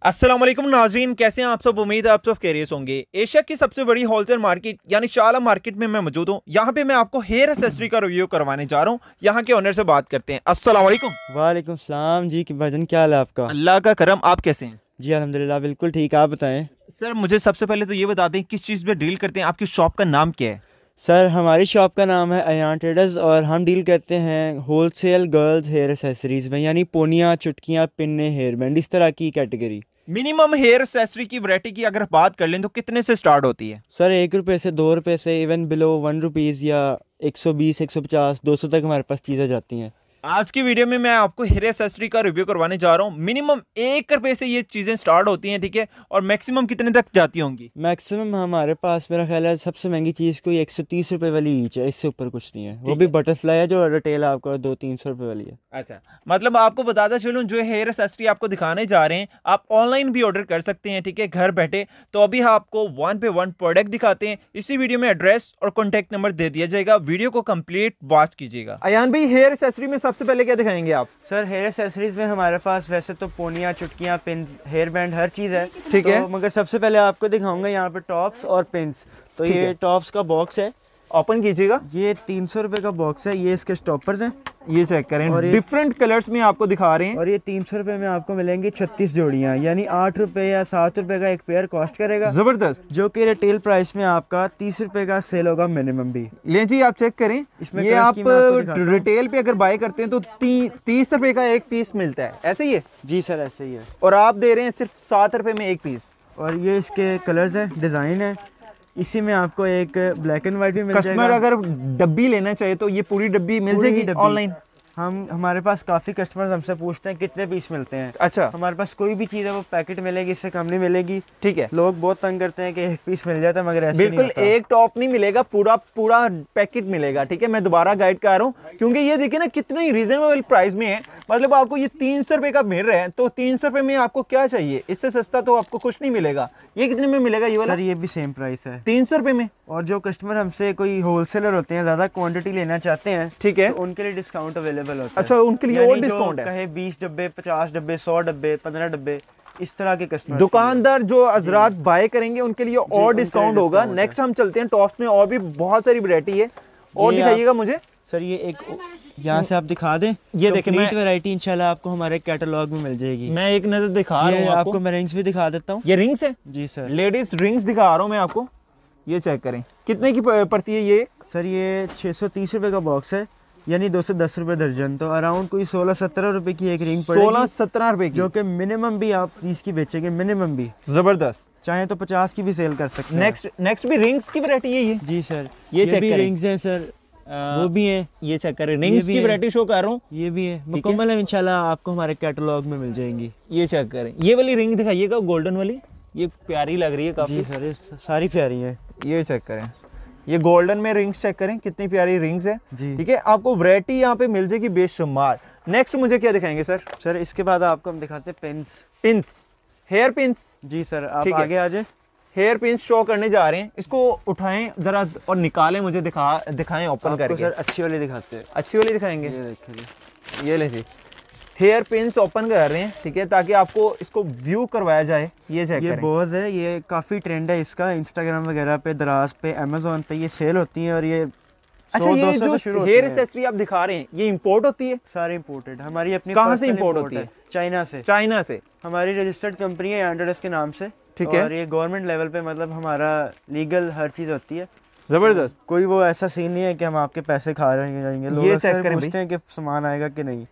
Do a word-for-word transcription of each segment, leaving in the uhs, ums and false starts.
अस्सलाम वालेकुम नाज़रीन, कैसे हैं आप सब। उम्मीद है आप सब कैरियस होंगे। एशिया की सबसे बड़ी होलसेल मार्केट यानी शाला मार्केट में मैं मौजूद हूँ। यहाँ पे मैं आपको हेयर एक्सेसरी का रिव्यू करवाने जा रहा हूँ। यहाँ के ओनर से बात करते हैं। अस्सलाम वालेकुम। वालेकुम सलाम जी, भाईजान क्या हाल है आपका? अल्लाह का करम, आप कैसे हैं? जी अल्हम्दुलिल्लाह बिल्कुल ठीक, आप बताएं। सर मुझे सबसे पहले तो ये बता दें किस चीज़ पे डील करते हैं, आपकी शॉप का नाम क्या है? सर हमारी शॉप का नाम है अयान ट्रेडर्स और हम डील करते हैं होलसेल गर्ल्स हेयर एक्सेसरीज़ में, यानी पोनियाँ, चुटकियाँ, पिन्ने, हेयर बैंड, इस तरह की कैटेगरी। मिनिमम हेयर एक्सेसरी की वैरायटी की अगर बात कर लें तो कितने से स्टार्ट होती है? सर एक रुपये से, दो रुपये से, इवन बिलो वन रुपीज़ या एक सौ बीस, एक सौ पचास, दो सौ तक हमारे पास चीज़ें जाती हैं। आज की वीडियो में मैं आपको हेयर एक्सेसरी का रिव्यू करवाने जा रहा हूँ। मिनिमम एक रुपए से ये चीज़ें स्टार्ट होती हैं, ठीक है, और मैक्सिमम कितने तक जाती होंगी? मैक्सिमम हमारे पास मेरा ख्याल है सबसे महंगी चीज़ कोई एक सौ तीस रुपये वाली ईच है, इससे ऊपर कुछ नहीं है। वो भी बटरफ्लाई है जो रिटेल आपको दो तीन सौ रुपये वाली है। अच्छा, मतलब आपको बताता चलूँ जो हेयर एक्सेसरी आपको दिखाने जा रहे हैं आप ऑनलाइन भी ऑर्डर कर सकते हैं, ठीक है, घर बैठे। तो अभी आपको वन पे वन प्रोडक्ट दिखाते हैं। इसी वीडियो में एड्रेस और कॉन्टैक्ट नंबर दे दिया जाएगा। वीडियो को कंप्लीट वॉच कीजिएगा। अयान भाई, हेयर एक्सेसरी में सबसे पहले क्या दिखाएंगे आप? सर हेयर एक्सेसरीज में हमारे पास वैसे तो पोनियाँ, चुटकियाँ, पिन, हेयर बैंड, हर चीज़ है, ठीक है। तो मगर सबसे पहले आपको दिखाऊंगा यहाँ पे टॉप्स और पिन्स। तो ये टॉप्स का बॉक्स है, ओपन कीजिएगा। ये तीन सौ रुपये का बॉक्स है। ये इसके स्टॉपर्स हैं, ये चेक करें, और डिफरेंट कलर्स में आपको दिखा रहे हैं। और ये तीन सौ रुपये में आपको मिलेंगी छत्तीस जोड़ियाँ, यानी आठ रुपये या सात रुपये का एक पेयर कॉस्ट करेगा। जबरदस्त, जो कि रिटेल प्राइस में आपका तीस रुपये का सेल होगा मिनिमम भी। ले जी, आप चेक करें। इसमें ये आप रिटेल पे अगर बाय करते हैं तो ती, तीस रुपये का एक पीस मिलता है, ऐसे ही है? जी सर ऐसे ही है। और आप दे रहे हैं सिर्फ सात रुपये में एक पीस। और ये इसके कलर्स हैं, डिज़ाइन है। इसी में आपको एक ब्लैक एंड व्हाइट भी मिल जाएगा। कस्टमर अगर डब्बी लेना चाहे तो ये पूरी डब्बी मिल जाएगी ऑनलाइन? हम हमारे पास काफ़ी कस्टमर्स हमसे पूछते हैं कितने पीस मिलते हैं। अच्छा, हमारे पास कोई भी चीज़ है वो पैकेट मिलेगी, इससे कम नहीं मिलेगी। ठीक है। लोग बहुत तंग करते हैं कि एक पीस मिल जाता है, मगर ऐसे बिल्कुल नहीं, एक टॉप नहीं मिलेगा, पूरा पूरा पैकेट मिलेगा, ठीक है। मैं दोबारा गाइड कर रहा हूँ क्योंकि ये देखिए ना कितने ही रीजनेबल प्राइस में है। मतलब आपको ये तीन सौ रुपये का मिल रहा है, तो तीन सौ रुपये में आपको क्या चाहिए, इससे सस्ता तो आपको कुछ नहीं मिलेगा। ये कितने में मिलेगा ये वाला? सर ये भी सेम प्राइस है, तीन सौ रुपये में। और जो कस्टमर हमसे कोई होलसेलर होते हैं, ज़्यादा क्वांटिटी लेना चाहते हैं, ठीक है, तो उनके लिए डिस्काउंट अवेलेबल होता है। अच्छा, उनके लिए और डिस्काउंट है? कहे बीस डब्बे, पचास डब्बे, सौ डब्बे, पंद्रह डब्बे, इस तरह के कस्टमर। दुकानदार जो हजरात बाय करेंगे उनके लिए और डिस्काउंट होगा। नेक्स्ट हम चलते हैं टॉप्स में, और भी बहुत सारी वैरायटी है, और दिखाइएगा मुझे। सर ये एक यहाँ से आप दिखा दें, ये देखिए वैरायटी इंशाल्लाह आपको हमारे कैटलॉग में मिल जाएगी। मैं एक नजर दिखा रहा हूँ आपको, आपको मैं रिंग्स भी दिखा देता हूँ। ये रिंग्स है? जी सर, लेडीज रिंग्स दिखा रहा हूँ मैं आपको, ये चेक करें कितने की पड़ती है ये? सर ये छः सौ तीस रुपये का बॉक्स है, यानी दो सौ दस रुपये दर्जन, तो अराउंड कोई सोलह सत्रह रुपए की एक रिंग पड़ेगी। सोलह सत्रह रुपए की, जो कि मिनिमम भी आप तीस की बेचेंगे, मिनिमम भी। जबरदस्त, चाहे तो पचास की भी सेल कर सकते हैं। नेक्स्ट नेक्स्ट भी रिंग्स की वैरायटी है ये? जी सर, ये, ये चेक भी रिंग्स हैं सर, आ, वो भी हैं, ये चेक करें, रिंग्स की वैरायटी शो कर रहा हूँ, ये भी है मुकम्मल है, इंशाल्लाह आपको हमारे कैटलॉग में मिल जाएंगी। ये चेक करें, ये वाली रिंग दिखाइएगा, गोल्डन वाली, ये प्यारी लग रही है काफी। जी सर, ये सारी प्यारी है। ये चेक करें, ये गोल्डन में रिंग्स चेक करें, कितनी प्यारी रिंग्स है, ठीक है। आपको वैरायटी यहाँ पे मिल जाएगी बेशुमार। नेक्स्ट मुझे क्या दिखाएंगे सर? सर इसके बाद आपको हम दिखाते हैं पिन्स। Pins, hair pins. जी सर, आप आगे आ जाए। हेयर पिन्स शो करने जा रहे हैं, इसको उठाएं जरा और निकालें, मुझे दिखा दिखाएं ओपन करके। सर अच्छी वाली दिखाते हैं। अच्छी वाली दिखाएंगे? ये देखिए, ये ले जी, हेयर पिन्स ओपन कर रहे हैं, ठीक है, ताकि आपको इसको व्यू करवाया जाए। ये चेक ये बोज है, ये काफ़ी ट्रेंड है इसका, इंस्टाग्राम वगैरह पे, दराज पे, अमेजोन पे ये सेल होती है। और ये अच्छा, ये जो हेयर एक्सेसरी आप दिखा रहे हैं ये इंपोर्ट होती है? सारी इंपोर्टेड, हमारी अपनी। कहाँ से इंपोर्ट होती है? चाइना से। चाइना से हमारी रजिस्टर्ड कंपनी है एंड्रॉइड के नाम से, ठीक है। और ये गवर्नमेंट लेवल पे, मतलब हमारा लीगल हर चीज़ होती है। जबरदस्त, कोई वो ऐसा सीन नहीं है कि हम आपके पैसे खा रहे जाएंगे। लोग ये चेक करें, पूछते हैं कि सामान आएगा कि नहीं।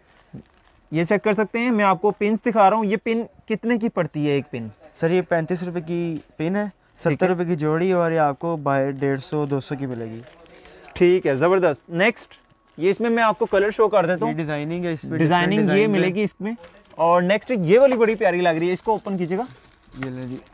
ये चेक कर सकते हैं। मैं आपको पिन्स दिखा रहा हूँ, ये पिन कितने की पड़ती है एक पिन? सर ये पैंतीस रुपए की पिन है, सत्तर रुपए की जोड़ी, और ये आपको बाय डेढ़ सौ दो सौ की मिलेगी। ठीक है, जबरदस्त। नेक्स्ट, ये इसमें मैं आपको कलर शो कर देता हूँ, डिजाइनिंग है इसमें, डिजाइनिंग ये मिलेगी इसमें। और नेक्स्ट ये वाली बड़ी प्यारी लग रही है, इसको ओपन कीजिएगा। ये ले जी,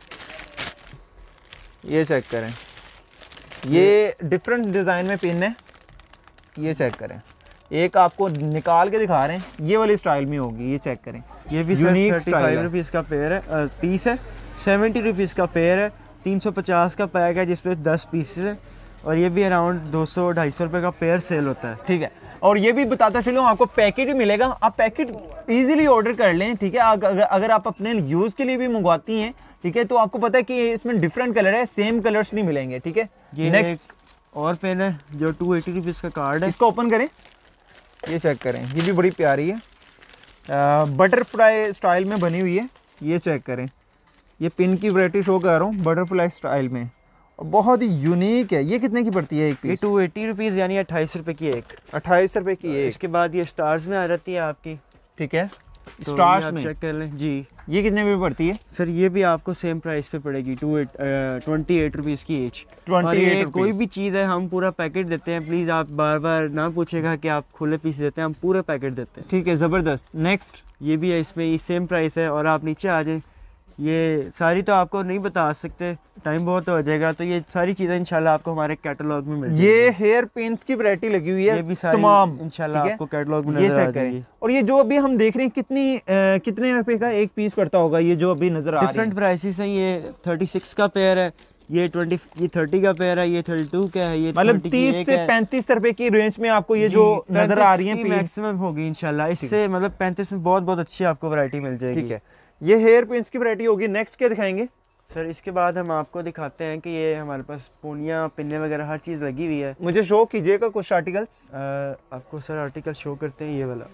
ये चेक करें, ये डिफरेंट डिजाइन में पिन है, ये चेक करें। एक आपको निकाल के दिखा रहे हैं, ये वाली स्टाइल में होगी, ये चेक करें। ये भी यूनिक स्टाइल है, रुपीस का पेयर है, पीस है, सेवेंटी रुपीस का पेयर है, तीन सौ पचास का पैक है जिसमें दस पीसेस है, और ये भी अराउंड दो सौ ढाई सौ रुपये का पेयर सेल होता है। ठीक है, और ये भी बताता चलो आपको पैकेट ही मिलेगा, आप पैकेट इजीली ऑर्डर कर लें, ठीक है। अगर, अगर आप अपने यूज़ के लिए भी मंगवाती हैं, ठीक है, तो आपको पता है कि इसमें डिफरेंट कलर है, सेम कलर्स नहीं मिलेंगे, ठीक है। ये नेक्स्ट और पेन है जो टू एटी रुपीज़ का कार्ड है, इसको ओपन करें, ये चेक करें, ये भी बड़ी प्यारी है, बटरफ्लाई स्टाइल में बनी हुई है, ये चेक करें। ये पिन की वैरायटी शो कर रहा हूँ बटरफ्लाई स्टाइल में, और बहुत ही यूनिक है। ये कितने की पड़ती है एक पीस? ये टू एटी रुपीज़ यानी अट्ठाईस रुपये की एक। अट्ठाईस रुपये की एक। इसके बाद ये स्टार्स में आ जाती है आपकी, ठीक है, तो स्टार्स में चेक कर लें जी। ये कितने में पड़ती है सर? ये भी आपको सेम प्राइस पे पड़ेगी, two eight twenty eight rupees की एच। अट्ठाईस कोई भी चीज़ है हम पूरा पैकेट देते हैं, प्लीज़ आप बार बार ना पूछेगा कि आप खुले पीस देते हैं, हम पूरे पैकेट देते हैं। ठीक है, ज़बरदस्त। नेक्स्ट ये भी है, इसमें ये सेम प्राइस है। और आप नीचे आ जाएं, ये सारी तो आपको नहीं बता सकते, टाइम बहुत हो जाएगा, तो ये सारी चीज़ें इंशाल्लाह आपको हमारे कैटलॉग में मिल जाएगी। ये हेयर पिन्स की वैरायटी लगी हुई है, ये भी सारी तमाम इंशाल्लाह आपको कैटलॉग में ये नजर आ चेक जाएगी। करें। और ये जो अभी हम देख रहे हैं कितनी आ, कितने रुपए का एक पीस पड़ता होगा, ये जो अभी नजर आ रहा है? डिफरेंट प्राइसेस हैं। ये थर्टी सिक्स का पेयर है, ये ट्वेंटी ये थर्टी का पेयर है, ये थर्टी टू का है, ये मतलब तीस से पैंतीस रुपए की रेंज में आपको ये जो नजर आ रही है मैक्सिमम होगी इंशाल्लाह। इससे मतलब पैंतीस में बहुत बहुत अच्छी आपको वैरायटी मिल जाएगी। ठीक है, ये हेयर पिन्स की वैरायटी होगी। नेक्स्ट क्या दिखाएंगे सर? इसके बाद हम आपको दिखाते हैं कि ये हमारे पास पोनियाँ, पिन्ने वगैरह हर चीज़ लगी हुई है। मुझे शो कीजिएगा कुछ आर्टिकल्स। आपको सर आर्टिकल शो करते हैं, ये वाला,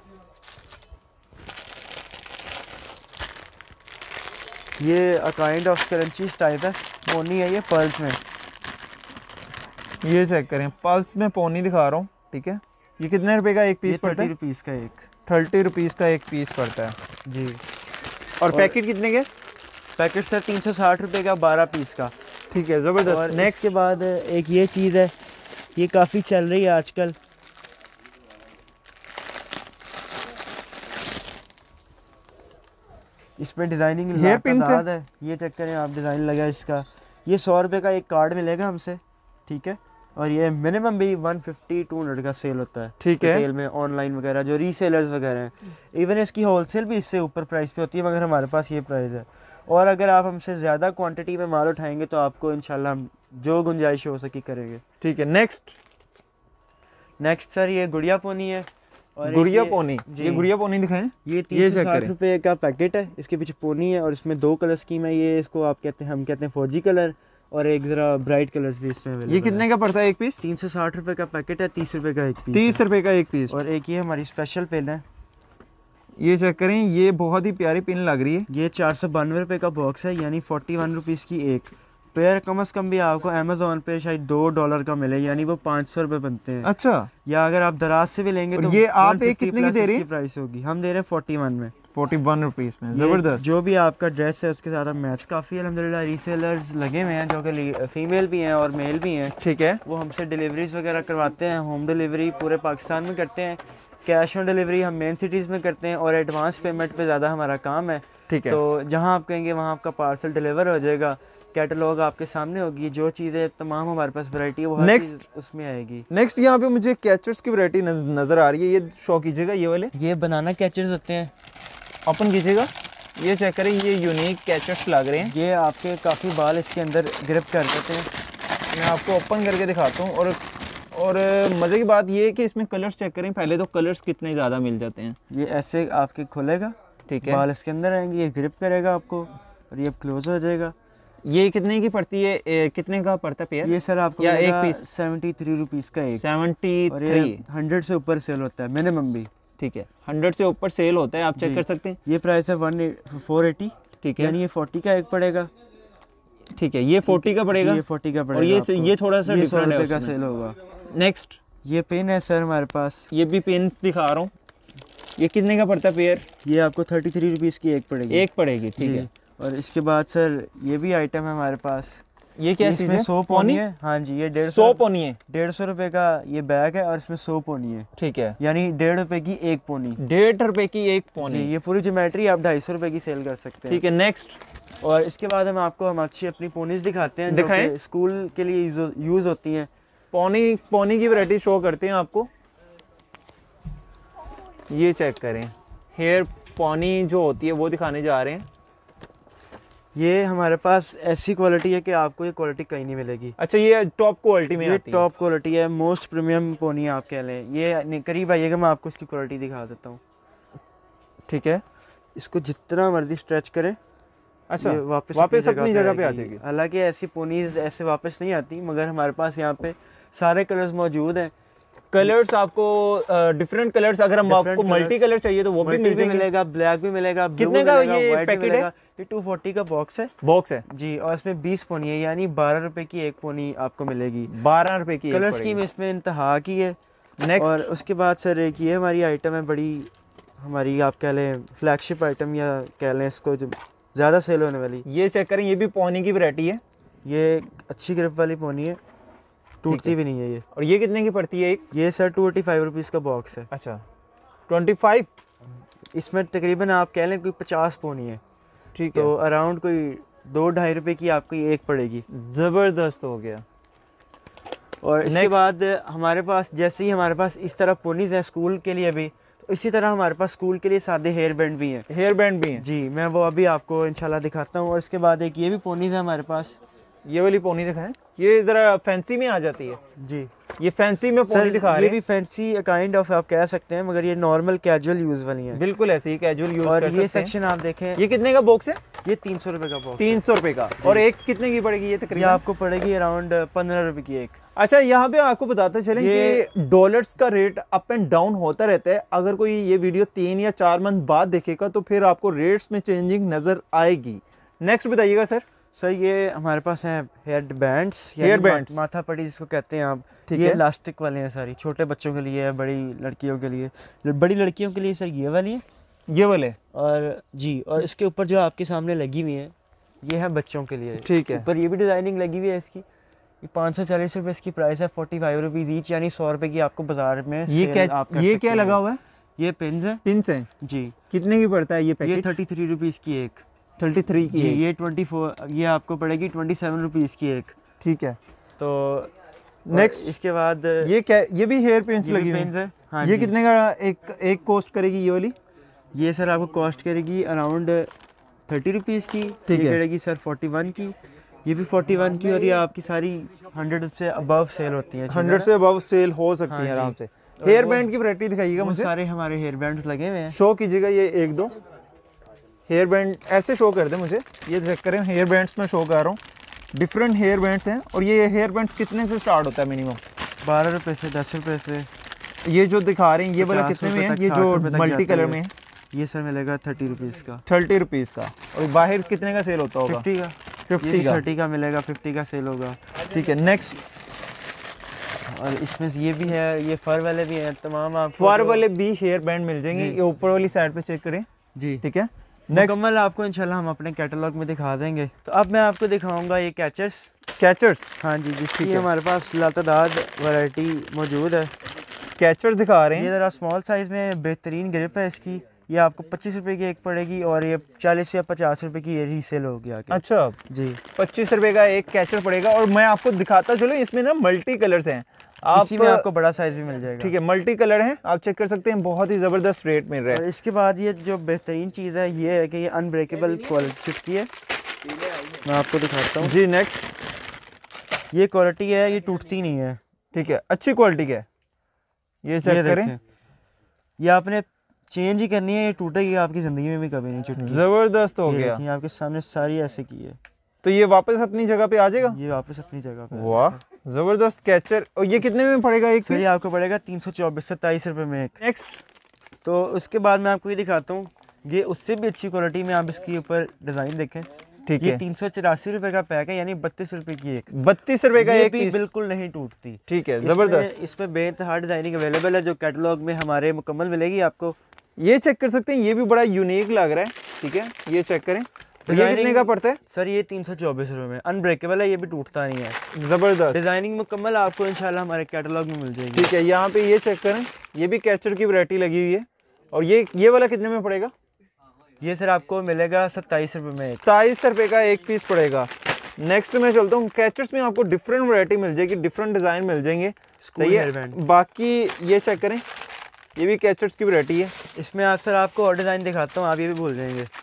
ये काइंड ऑफ क्रंचीज टाइप है, पोनी है ये पर्ल्स में। ये चेक करें, पल्स में पोनी दिखा रहा हूँ, ठीक है। ये कितने रुपए का एक पीस पड़ता है? थर्टी रुपीज़ का एक। थर्टी रुपीज़ का एक पीस पड़ता है जी। और, और पैकेट कितने के? पैकेट सर तीन सौ साठ रुपये का बारह पीस का। ठीक है, ज़बरदस्त। नेक्स्ट के बाद एक ये चीज़ है, ये काफ़ी चल रही है आजकल, इसमें डिज़ाइनिंग हेयर पिन से है, ये चेक करें आप, डिज़ाइन लगा है इसका। ये सौ रुपये का एक कार्ड मिलेगा हमसे, ठीक है। और ये मिनिमम भी वन फिफ्टी टू हंड्रेड का सेल होता है, ठीक है, रिटेल में, ऑनलाइन वगैरह जो रीसेलर्स वगैरह हैं। इवन इसकी होलसेल भी इससे ऊपर प्राइस पे होती है, मगर हमारे पास ये प्राइस है। और अगर आप हमसे ज़्यादा क्वांटिटी में माल उठाएंगे तो आपको इंशाल्लाह हम जो गुंजाइश हो सकी करेंगे। ठीक है। नेक्स्ट नेक्स्ट सर ये गुड़िया पोनी है। और गुड़िया पोनी, ये गुड़िया पोनी दिखाएं। ये तीन सौ साठ रुपये का पैकेट है, इसके पीछे पोनी है और इसमें दो कलर स्कीम है। ये इसको आप कहते हैं, हम कहते हैं फौजी कलर, और एक जरा ब्राइट कलर्स भी इसमें अवेलेबल। ये कितने का पड़ता है एक पीस? तीन सौ साठ रुपये का पैकेट है, तीस रुपये का एक पीस। तीस रुपये का एक पीस। और एक ये हमारी स्पेशल पेन है, ये चेक करें, ये बहुत ही प्यारी पिन लग रही है। ये चार सौ बानवे रुपये का बॉक्स है, यानी फोर्टी वन रुपीज़ की एक पेयर। कम से कम भी आपको अमेजोन पे शायद दो डॉलर का मिले, यानी वो पाँच सौ रुपये बनते हैं। अच्छा। या अगर आप दराज से भी लेंगे तो ये आप एक कितने की दे रहे हैं? प्राइस होगी, हम दे रहे हैं फोर्टी वन में, फोर्टी वन रुपीज़ में। ज़बरदस्त। जो भी आपका ड्रेस है उसके साथ आप मैच, काफ़ी अल्हम्दुलिल्लाह रीसेलर्स लगे हुए हैं जो कि फीमेल भी हैं और मेल भी हैं, ठीक है। वो हमसे डिलीवरीज वगैरह करवाते हैं, होम डिलीवरी पूरे पाकिस्तान में करते हैं। कैश ऑन डिलीवरी हम मेन सिटीज़ में करते हैं और एडवांस पेमेंट पे ज़्यादा हमारा काम है। ठीक है, तो जहाँ आप कहेंगे वहाँ आपका पार्सल डिलीवर हो जाएगा, कैटलॉग आपके सामने होगी, जो चीज़ें तमाम हमारे पास वैरायटी है वो नेक्स्ट उसमें आएगी। नेक्स्ट यहाँ पे मुझे कैचर्स की वैरायटी नज़र आ रही है, ये शो कीजिएगा। ये वाले ये बनाना कैचर्स होते हैं, ओपन कीजिएगा, ये चेक करें, ये यूनिक कैचर्स लग रहे हैं। ये आपके काफ़ी बाल इसके अंदर ग्रिप कर देते हैं। मैं आपको ओपन करके दिखाता हूँ। और और मज़े की बात ये है कि इसमें कलर्स चेक करें पहले, तो कलर्स कितने ज़्यादा मिल जाते हैं। ये ऐसे आपके खुलेगा, ठीक है, बाल इसके अंदर आएंगे, ये ग्रिप करेगा आपको और ये क्लोज हो जाएगा। ये कितने की पड़ती है, ए, कितने का पड़ता है पेयर? ये सर आपको या एक पीस सेवेंटी थ्री रुपीज़ का एक। सेवेंटी थ्री हंड्रेड से ऊपर सेल होता है मिनिमम भी। ठीक है, हंड्रेड से ऊपर सेल होता है, आप चेक कर सकते हैं। ये प्राइस है वन फोर एटी, ठीक है, यानी ये फोर्टी का एक पड़ेगा। ठीक है, ये फोर्टी का पड़ेगा, ये फोर्टी का पड़ेगा। और ये ये थोड़ा सा डिफरेंट है का सेल होगा। नेक्स्ट ये पेन है सर हमारे पास, ये भी पेन दिखा रहा हूँ। ये कितने का पड़ता है पेयर? ये आपको थर्टी थ्री रुपीज़ की एक पड़ेगी। एक पड़ेगी, ठीक है। और इसके बाद सर ये भी आइटम है हमारे पास। ये क्या चीज़ है? सौ पोनी है। हाँ जी, ये डेढ़ सौ पोनी है, डेढ़ सौ रुपये का ये बैग है और इसमें सौ पोनी है। ठीक है, यानी डेढ़ रुपए की एक पोनी। डेढ़ रुपए की एक पोनी। ये पूरी ज्योमेट्री आप ढाई सौ रुपये की सेल कर सकते हैं। ठीक है। नेक्स्ट, और इसके बाद हम आपको हम अच्छी अपनी पोनीज दिखाते हैं, दिखाएं। जो स्कूल के लिए यूज़ होती हैं। पोनी पोनी की वैरायटी शो करते हैं आपको, ये चेक करें। हेयर पोनी जो होती है वो दिखाने जा रहे हैं। ये हमारे पास ऐसी क्वालिटी है कि आपको ये क्वालिटी कहीं नहीं मिलेगी। अच्छा, ये टॉप क्वालिटी में ये आती है। टॉप क्वालिटी है, मोस्ट प्रीमियम पोनी आप कह लें। ये करीब आइएगा, मैं आपको इसकी क्वालिटी दिखा देता हूँ। ठीक है, इसको जितना मर्जी स्ट्रेच करें, अच्छा, वापस वापस अपनी जगह पे आ जाएगी। हालांकि ऐसी पोनीज ऐसे वापस नहीं आती, मगर हमारे पास यहाँ पे सारे कलर्स मौजूद हैं। कलर्स आपको डिफरेंट कलर्स, अगर हम आपको मल्टी कलर चाहिए तो वो भी मिल जाएंगे। मिलेगा, ब्लैक भी मिलेगा, कितने का ये पैकेट है? ये टू फोर्टी का बॉक्स है। बॉक्स है जी, और इसमें बीस पोनी है, यानी बारह रुपए की एक पोनी आपको मिलेगी। बारह रुपए की कलर स्कीम इसमें इंतहा की है। नेक्स्ट, और उसके बाद सर एक ये हमारी आइटम है, बड़ी हमारी आप कह लें फ्लैगशिप आइटम या कह लें इसको, जो ज़्यादा सेल होने वाली। ये चेक करें, ये भी पोनी की वैरायटी है। ये अच्छी ग्रिप वाली पोनी है, टूटती भी नहीं है ये। और ये कितने की पड़ती है एक? ये sir two eighty five rupees का बॉक्स है। अच्छा, ट्वेंटी फाइव। इसमें तकरीबन आप कह लें कोई पचास पोनी है। ठीक है, तो अराउंड कोई दो ढाई रुपए की आपको ये एक पड़ेगी। ज़बरदस्त हो गया। और इसके बाद हमारे पास जैसे ही हमारे पास इस तरह पोनीज हैं स्कूल के लिए भी, तो इसी तरह हमारे पास स्कूल के लिए सादे हेयर बैंड भी हैं। हेयर बैंड भी हैं जी, मैं वो अभी आपको इंशाल्लाह दिखाता हूँ। और इसके बाद एक ये भी पोनीज है हमारे पास। ये वाली पोनी दिखाएं, ये जरा फैंसी में आ जाती है। जी, ये फैंसी में पोनी दिखा रहे ये हैं। भी फैंसी काइंड ऑफ आप कह सकते हैं, मगर ये नॉर्मल कैजुअल यूज वाली हैं। बिल्कुल ऐसे ही कैजुअल यूज और कर ये सकते हैं। सेक्शन आप देखें, ये कितने का बॉक्स है? ये तीन सौ रुपए का बॉक्स। तीन सौ रुपए का। और एक कितने की पड़ेगी ये ये तकरीबन? आपको पड़ेगी अराउंड पंद्रह रुपए की एक। अच्छा, यहाँ पे आपको बताते चलें ये- कि डॉलर्स का रेट अप एंड डाउन होता रहता है। अगर कोई ये वीडियो तीन या चार मंथ बाद देखेगा तो फिर आपको रेट्स में चेंजिंग नजर आएगी। नेक्स्ट बताइएगा सर। सर ये हमारे पास हैं हेयर बैंड्स, हेयर बैंड्स, माथा पट्टी जिसको कहते हैं आप। ठीक ये है, इलास्टिक वाले हैं सारी, छोटे बच्चों के लिए है, बड़ी लड़कियों के लिए। बड़ी लड़कियों के लिए सर ये वाली है, ये वाले। और जी, और इसके ऊपर जो आपके सामने लगी हुई है ये है बच्चों के लिए। ठीक है, ऊपर ये भी डिजाइनिंग लगी हुई है इसकी। ये पाँच सौ चालीस रुपये इसकी प्राइस है, फोर्टी फाइव रुपीज ईच, यानी सौ रुपए की आपको बाजार में ये सेल क्या, आप कर ये सकते क्या हैं। लगा हुआ है? ये पिन्स हैं पिन्स हैं जी। कितने की पड़ता है ये ये पैकेट? थर्टी थ्री रुपीज़ की एक। थर्टी थ्री की जी, एक। ये ट्वेंटी फोर, ये आपको पड़ेगी ट्वेंटी सेवन रुपीज़ की एक। ठीक है, तो नेक्स्ट इसके बाद ये क्या, ये भी हेयर पिन्स ये भी लगी हुई पिन्स हैं। है। हाँ ये जी। कितने का एक एक कॉस्ट करेगी ये वाली? ये सर आपको कॉस्ट करेगी अराउंड थर्टी रुपीज़ की। ठीक ये है। करेगी सर फोर्टी वन की, ये भी फोर्टी वन की। और ये आपकी सारी हंड्रेड से अबव सेल होती हैं। हंड्रेड से अबव सेल हो सकती हाँ है आराम जी। से। और हेयर वो- बैंड की वैरायटी दिखाइएगा वो मुझे। सारे हमारे हेयर बैंड्स लगे हुए हैं। शो कीजिएगा ये एक दो हेयर बैंड, ऐसे शो कर दे मुझे। ये चेक करें, हेयर बैंड्स में शो कर रहा हूँ, डिफरेंट हेयर बैंड्स हैं। और ये हेयर बैंड्स कितने से स्टार्ट होता है मिनिमम? बारह रुपए से, दस रुपए से। ये जो दिखा रहे हैं ये वाला पचास कितने में रुपए है? तक, ये साठ जो रुपए तक मल्टी जाता कलर है। में है ये सर मिलेगा थर्टी रुपीज़ का। थर्टी रुपीज़ का। और बाहर कितने का सेल होता होगा? फिफ्टी का। फिफ्टी ये का। थर्टी का मिलेगा, फिफ्टी का सेल होगा। ठीक है, नेक्स्ट। और इसमें ये भी है, ये फर वाले भी हैं तमाम। आप फर वाले भी हेयर बैंड मिल जाएंगे। ये ऊपर वाली साइड पे चेक करें। जी, ठीक है, नेक्स्ट। मुकम्मल आपको इंशाल्लाह हम अपने कैटलॉग में दिखा देंगे। तो अब मैं आपको दिखाऊंगा ये कैचर्स। कैचर्स, हाँ जी, जिसकी ठीक है। हमारे पास लातादाद वैरायटी मौजूद है। कैचर दिखा रहे ये हैं। ज़रा स्मॉल साइज़ में बेहतरीन ग्रिप है इसकी। ये आपको पच्चीस रुपए की एक पड़ेगी, और ये चालीस या पचास रुपए की ये रीसेल होगी आगे। अच्छा, जी, पच्चीस रुपए का एक कैचर पड़ेगा। और मैं आपको दिखाता चलो, इसमें ना मल्टी कलर्स हैं। आप इसी में आपको बड़ा साइज भी मिल जाएगा। ठीक है, मल्टी कलर है, आप चेक कर सकते हैं। बहुत ही ज़बरदस्त रेट मिल रहा और है। इसके बाद ये जो बेहतरीन चीज़ है ये है कि ये अनब्रेकेबल क्वालिटी की है। मैं आपको दिखाता हूँ। जी, नेक्स्ट। ये क्वालिटी है, ये टूटती नहीं है। ठीक है, अच्छी क्वालिटी का है। ये चेक ये करें, देखें, ये आपने चेंज ही करनी है, ये टूटेगी आपकी ज़िंदगी में भी कभी नहीं छूटेगी। ज़बरदस्त हो ये गया। देखिए, आपके सामने सारी ऐसे की है। तो ये वापस अपनी जगह पे आ जाएगा। ये वापस अपनी जगह पे। वाह, ज़बरदस्त कैचर। और ये कितने में पड़ेगा एक फिर पीस? ये आपको पड़ेगा तीन सौ चौबीस सत्ताईस रुपये में एक। नेक्स्ट। तो उसके बाद मैं आपको ये दिखाता हूँ, ये उससे भी अच्छी क्वालिटी में। आप इसके ऊपर डिज़ाइन देखें। ठीक ये है, तीन सौ चौरासी रुपये का पैक है, यानी बत्तीस रुपये की एक। बत्तीस रुपए का ये एक भी पीस। बिल्कुल नहीं टूटती। ठीक है, इसमें- ज़बरदस्त। इसमें बेइंतहा डिज़ाइनिंग अवेलेबल है, जो कैटलॉग में हमारे मुकम्मल मिलेगी आपको। ये चेक कर सकते हैं, ये भी बड़ा यूनिक लग रहा है। ठीक है, ये चेक करें। तो ये Designing- कितने का पड़ता है? सर ये तीन सौ चौबीस रुपये में अनब्रेकेबल है, ये भी टूटता नहीं है। ज़बरदस्त। डिज़ाइनिंग मुकम्मल आपको इंशाल्लाह हमारे कैटलॉग में मिल जाएगी। ठीक है, यहाँ पे ये चेक करें, ये भी कैचर की वैरायटी लगी हुई है। और ये ये वाला कितने में पड़ेगा? ये सर आपको मिलेगा सत्ताईस रुपये में एक। सताईस रुपए का एक पीस पड़ेगा। नेक्स्ट में चलता हूँ, कैचर्स में आपको डिफरेंट वैरायटी मिल जाएगी, डिफरेंट डिज़ाइन मिल जाएंगे। सही हेयर बैंड। है। बाकी ये चेक करें, ये भी कैचर्स की वैरायटी है। इसमें आप सर आपको और डिज़ाइन दिखाता हूँ, आप ये भी भूल जाएंगे।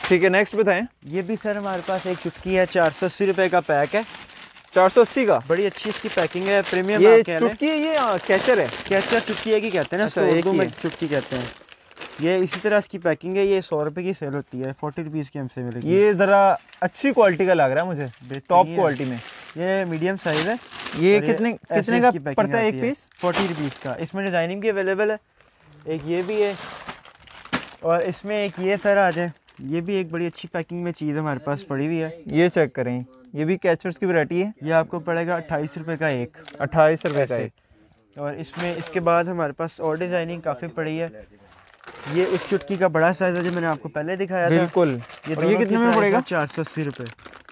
ठीक है, नेक्स्ट बताएं। ये भी सर हमारे पास एक चुटकी है, चार सौ अस्सी रुपये का पैक है। चार सौ अस्सी का, बड़ी अच्छी इसकी पैकिंग है, प्रीमियम। ये चुटकी है, ये कैचर है, कैचर चुटकी है कि कहते हैं ना, अच्छा, उर्दू में चुटकी कहते हैं। ये इसी तरह इसकी पैकिंग है। ये सौ रुपये की सेल होती है, फोर्टी रुपीज़ की हमसे मिलेगी। ये ज़रा अच्छी क्वालिटी का लग रहा है मुझे, टॉप क्वालिटी में। ये मीडियम साइज़ है। ये कितने कितने का पड़ता है एक पीस? फोर्टी रुपीज़ का। इसमें डिज़ाइनिंग भी अवेलेबल है, एक ये भी है और इसमें एक ये सर आ जाए। ये भी एक बड़ी अच्छी पैकिंग में चीज़ हमारे पास पड़ी हुई है। ये चेक करें, ये भी कैचर्स की वैरायटी है। ये आपको पड़ेगा अट्ठाईस रुपये का एक। अट्ठाईस रुपये का एक। और इसमें इसके बाद हमारे पास और डिज़ाइनिंग काफ़ी पड़ी है। ये उस चुटकी का बड़ा साइज़ है जो मैंने आपको पहले दिखाया था। बिल्कुल। ये, और ये कितने में पड़ेगा? चार सौ अस्सी रुपये।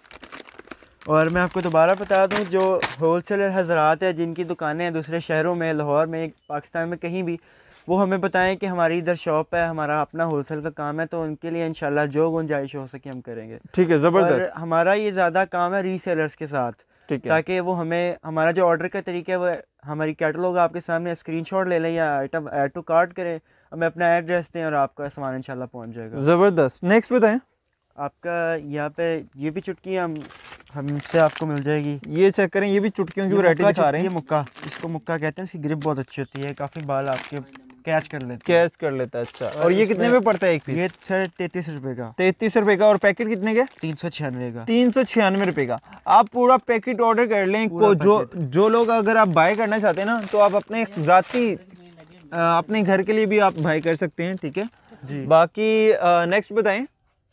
और मैं आपको दोबारा बता दूं, जो होलसेलर हजरात हैं जिनकी दुकानें हैं दूसरे शहरों में, लाहौर में, पाकिस्तान में, कहीं भी, वो हमें बताएं कि हमारी इधर शॉप है, हमारा अपना होलसेल का काम है, तो उनके लिए इंशाल्लाह जो गुंजाइश हो सके हम करेंगे। ठीक है, ज़बरदस्त। हमारा ये ज़्यादा काम है रीसेलर्स के साथ, ठीक है, ताकि वो हमें, हमारा जो ऑर्डर का तरीका है वो हमारी कैटलॉग आपके सामने स्क्रीनशॉट ले लें या आइटम ऐड टू कार्ट करें, हमें अपना एड्रेस दें और आपका सामान इंशाल्लाह पहुंच जाएगा। ज़बरदस्त। नेक्स्ट बताएं। आपका यहाँ पे ये भी चुटकी हम हमसे आपको मिल जाएगी। ये चेक करें, ये भी चुटकियों की वैरायटी दिखा रहे हैं। ये मुक्का, इसको मुक्का कहते हैं। इसकी ग्रिप बहुत अच्छी होती है, काफ़ी बाल आपके कैच कर लेते हैं। कैच कर लेता है, अच्छा। और ये कितने में पड़ता है एक पीस? ये सर तैंतीस रुपए का। तैंतीस रुपए का। और पैकेट कितने का? तीन सौ छियानवे का। तीन सौ छियानवे रुपए का। आप पूरा पैकेट ऑर्डर कर लें। को जो जो लोग अगर आप बाय करना चाहते हैं ना, तो आप अपने ज़ाती अपने घर के लिए भी आप बाय कर सकते हैं, ठीक है जी। बाकी नेक्स्ट बताएं।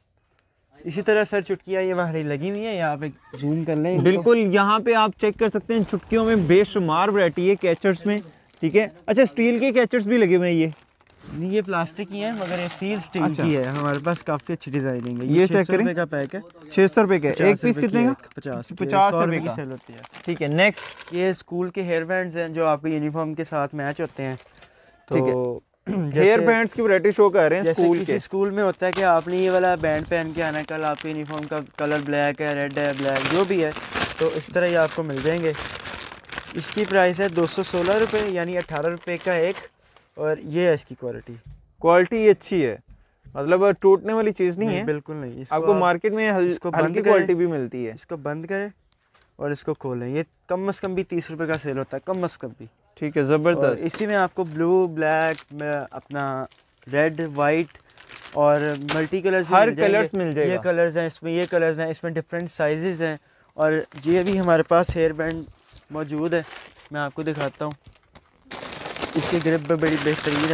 इसी तरह सर चुटकियाँ ये हमारी लगी हुई है, यहाँ पे जूम कर लें। बिल्कुल, यहाँ पे आप चेक कर सकते हैं, चुटकियों में बेशुमार वैरायटी है कैचर्स में, ठीक है। अच्छा, स्टील के कैचर्स भी लगे हुए हैं। ये नहीं, ये प्लास्टिक की है मगर ये स्टील स्टील अच्छा। की है। हमारे पास काफ़ी अच्छी डिजाइनिंग है। ये चेक करें का पैक है, छः सौ रुपये का। एक पीस कितने का? पचास पचास रुपये का सेल होती है। ठीक है, नेक्स्ट। ये स्कूल के हेयर बैंड्स हैं जो आपके यूनिफॉर्म के साथ मैच होते हैं। ठीक है, हेयर बैंड्स की वैरायटी शो कर रहे हैं स्कूल के। स्कूल में होता है कि आपने ये वाला बैंड पहन के आना है, कल आपके यूनिफॉर्म का कलर ब्लैक है, रेड है, ब्लैक जो भी है, तो इस तरह ये आपको मिल जाएंगे। इसकी प्राइस है दो सौ सोलह रुपये, यानी अठारह रुपये का एक। और ये है इसकी क्वालिटी। क्वालिटी अच्छी है, मतलब टूटने वाली चीज़ नहीं, नहीं है, बिल्कुल नहीं। आपको मार्केट में हल, हल्की क्वालिटी भी मिलती है। इसको बंद करें और इसको खोलें। ये कम अज़ कम भी तीस रुपये का सेल होता है, कम अज़ कम भी। ठीक है, ज़बरदस्त। इसी में आपको ब्लू, ब्लैक, अपना रेड, वाइट और मल्टी कलर्स, हर कलर्स मिल जाएगा। ये कलर्स हैं, इसमें ये कलर्स हैं, इसमें डिफरेंट साइजेस हैं। और ये भी हमारे पास हेयर बैंड मौजूद है, मैं आपको दिखाता हूँ। इसकी ग्रिप भी बड़ी बेहतरीन है,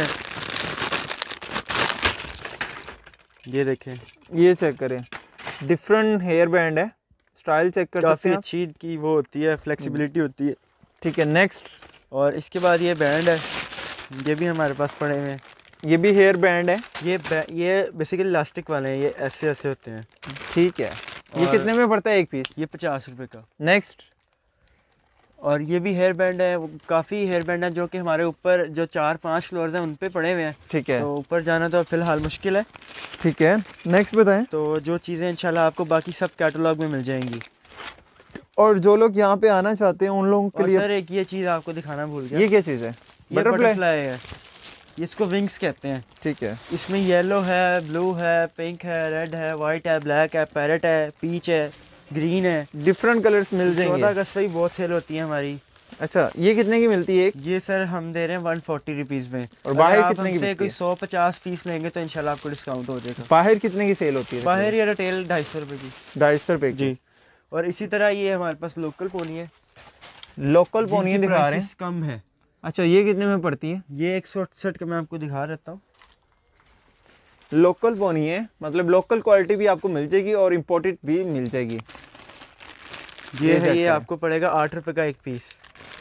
ये देखें। ये चेक करें, डिफरेंट हेयर बैंड है, स्टाइल चेक कर सकते हैं। काफ़ी अच्छी की वो होती है, फ्लेक्सिबिलिटी होती है। ठीक है, नेक्स्ट। और इसके बाद ये बैंड है, ये भी हमारे पास पड़े हुए हैं। ये भी हेयर बैंड है। ये ये बेसिकली इलास्टिक वाले हैं, ये ऐसे ऐसे होते हैं। ठीक है, ये कितने में पड़ता है एक पीस? ये पचास रुपये का। नेक्स्ट। और ये भी हेयर बैंड है, काफ़ी हेयर बैंड है जो कि हमारे ऊपर जो चार पांच फ्लोर्स हैं उन पे पड़े हुए हैं। ठीक है, तो ऊपर जाना तो फिलहाल मुश्किल है। ठीक है, नेक्स्ट बताएं। तो जो चीज़ें इंशाल्लाह आपको बाकी सब कैटलॉग में मिल जाएंगी। और जो लोग यहाँ पे आना चाहते हैं उन लोगों के लिए सर एक ये चीज़ आपको दिखाना भूल गया। ये क्या चीज़ है? ये बटरफ्लाई है, इसको विंग्स कहते हैं। ठीक है, इसमें येलो है, ब्लू है, पिंक है, रेड है, वाइट है, ब्लैक है, पैरेट है, पीच है, ग्रीन है, डिफरेंट कलर्स मिल जाएंगे। चौदह अगस्त पे बहुत सेल होती है हमारी। अच्छा, ये कितने की मिलती है एक? ये सर हम दे रहे हैं वन फोर्टी रुपीज़ में। और बाहर कितने की मिलती है? कोई सौ पचास पीस लेंगे तो इंशाल्लाह आपको डिस्काउंट हो जाएगा। बाहर कितने की सेल होती है? बाहर ये रिटेल ढाई सौ रुपये की। ढाई सौ रुपये की। और इसी तरह ये हमारे पास लोकल पोनी है, लोकल पोनी दिखा रहे हैं, कम है। अच्छा, ये कितने में पड़ती है? ये एक सौ अड़सठ का मैं आपको दिखा देता हूँ। लोकल पोनी है, मतलब लोकल क्वालिटी भी आपको मिल जाएगी और इम्पोर्टेड भी मिल जाएगी। ये है, ये आपको पड़ेगा आठ रुपये का एक पीस।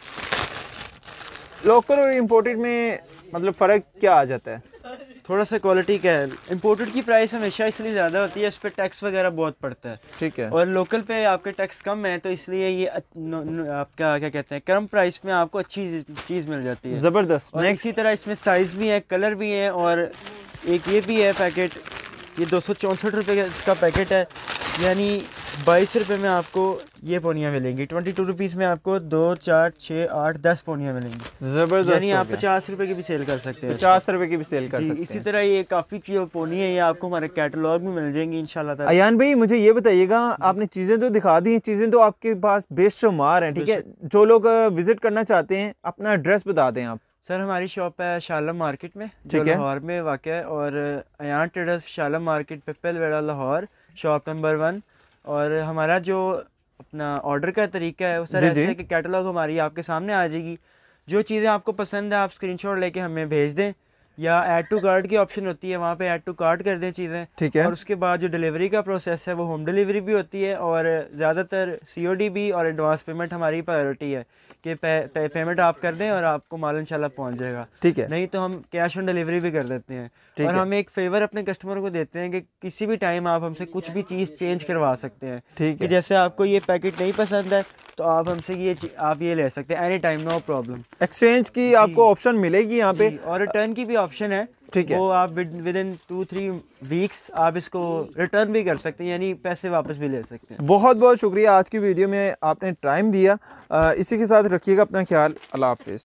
लोकल और इम्पोर्टेड में मतलब फ़र्क क्या आ जाता है? थोड़ा सा क्वालिटी का है। इम्पोर्टेड की प्राइस हमेशा इसलिए ज़्यादा होती है, इस पर टैक्स वगैरह बहुत पड़ता है। ठीक है। और लोकल पे आपके टैक्स कम है, तो इसलिए ये आपका क्या कहते हैं, कम प्राइस में आपको अच्छी चीज़ मिल जाती है। ज़बरदस्त। और इसी तरह इसमें साइज़ भी है, कलर भी है। और एक ये भी है पैकेट, ये दो सौ चौंसठ रुपये का इसका पैकेट है, यानी बाईस रुपये में आपको ये पोनियाँ मिलेंगी। ट्वेंटी टू रुपीज़ में आपको दो चार छः आठ दस पोनियाँ मिलेंगी। ज़बरदस्त, यानी आप पचास रुपये की भी सेल कर सकते हैं, पचास रुपए की भी सेल कर सकते हैं। इसी तरह ये काफ़ी चीज़ पोनी है, ये आपको हमारे कैटलॉग में मिल जाएंगी इंशाल्लाह। अयान भाई मुझे ये बताइएगा, आपने चीज़ें तो दिखा दी, चीज़ें तो आपके पास बेशुमार हैं, ठीक है। जो लोग विजिट करना चाहते हैं अपना एड्रेस बता दें आप। सर हमारी शॉप है शालम मार्केट में, जो लाहौर में वाक़ है, और Ayan traders Shalam market Pipal Wehra Lahore, shop number one. और हमारा जो अपना ऑर्डर का तरीका है वो सर ऐसे है कि कैटलॉग हमारी आपके सामने आ जाएगी। जो चीज़ें आपको पसंद है आप स्क्रीनशॉट लेके हमें भेज दें, या ऐड टू कार्ट की ऑप्शन होती है, वहाँ पे ऐड टू कार्ट कर दें चीज़ें, ठीक है। और उसके बाद जो डिलीवरी का प्रोसेस है वो होम डिलीवरी भी होती है, और ज़्यादातर सीओडी भी और एडवांस पेमेंट हमारी प्रायोरिटी है कि पे, पे, पेमेंट आप कर दें और आपको माल इंशाल्लाह पहुँच जाएगा, ठीक है। नहीं तो हम कैश ऑन डिलीवरी भी कर देते हैं। और हम एक फेवर अपने कस्टमर को देते हैं कि किसी भी टाइम आप हमसे कुछ भी चीज़ चेंज करवा सकते हैं, ठीक है। जैसे आपको ये पैकेट नहीं पसंद है तो आप हमसे ये आप ये ले सकते हैं any time, no problem. Exchange की आपको ऑप्शन मिलेगी यहाँ पे, और रिटर्न की भी ऑप्शन है, ठीक है। वो आप within two three weeks आप इसको रिटर्न भी कर सकते हैं, यानी पैसे वापस भी ले सकते हैं। बहुत बहुत शुक्रिया, आज की वीडियो में आपने टाइम दिया। इसी के साथ रखिएगा अपना ख्याल। अल्लाह हाफिज़।